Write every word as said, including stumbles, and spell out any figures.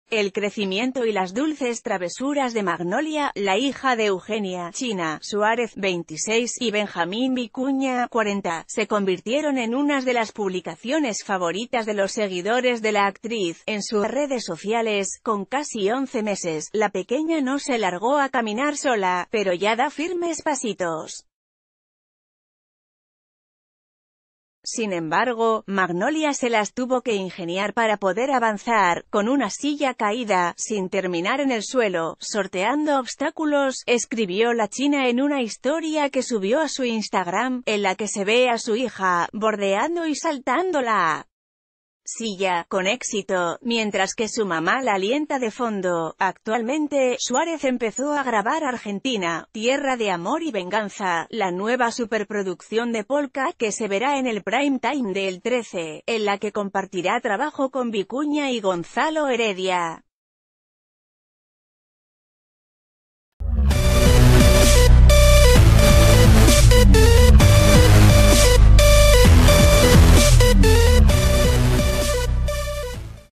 El crecimiento y las dulces travesuras de Magnolia, la hija de Eugenia China Suárez, veintiséis, y Benjamín Vicuña, cuarenta, se convirtieron en unas de las publicaciones favoritas de los seguidores de la actriz. En sus redes sociales, con casi once meses, la pequeña no se largó a caminar sola, pero ya da firmes pasitos. Sin embargo, Magnolia se las tuvo que ingeniar para poder avanzar, con una silla caída, sin terminar en el suelo, sorteando obstáculos, escribió la china en una historia que subió a su Instagram, en la que se ve a su hija, bordeando y saltando la silla, con éxito, mientras que su mamá la alienta de fondo. Actualmente, Suárez empezó a grabar Argentina, Tierra de Amor y Venganza, la nueva superproducción de Polka, que se verá en el prime time del trece, en la que compartirá trabajo con Vicuña y Gonzalo Heredia.